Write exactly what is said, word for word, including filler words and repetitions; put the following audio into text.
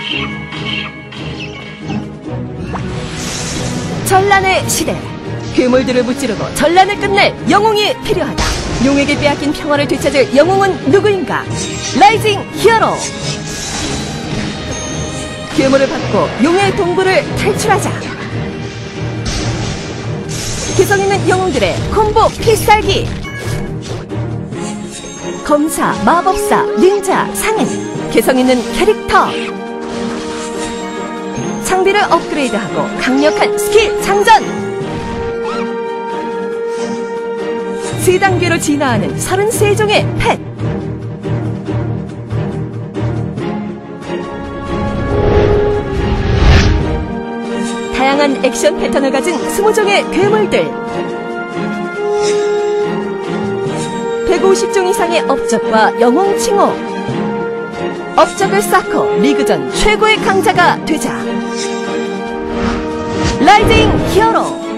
전란의 시대. 괴물들을 무찌르고 전란을 끝낼 영웅이 필요하다. 용에게 빼앗긴 평화를 되찾을 영웅은 누구인가? 라이징 히어로. 괴물을 받고 용의 동굴을 탈출하자. 개성 있는 영웅들의 콤보 필살기. 검사, 마법사, 닌자, 상인. 개성 있는 캐릭터. 장비를 업그레이드하고 강력한 스킬 장전. 세 단계로 진화하는 서른세 종의 펫. 다양한 액션 패턴을 가진 스무 종의 괴물들. 백오십 종 이상의 업적과 영웅 칭호. 업적을 쌓고 리그전 최고의 강자가 되자. 라이징 히어로.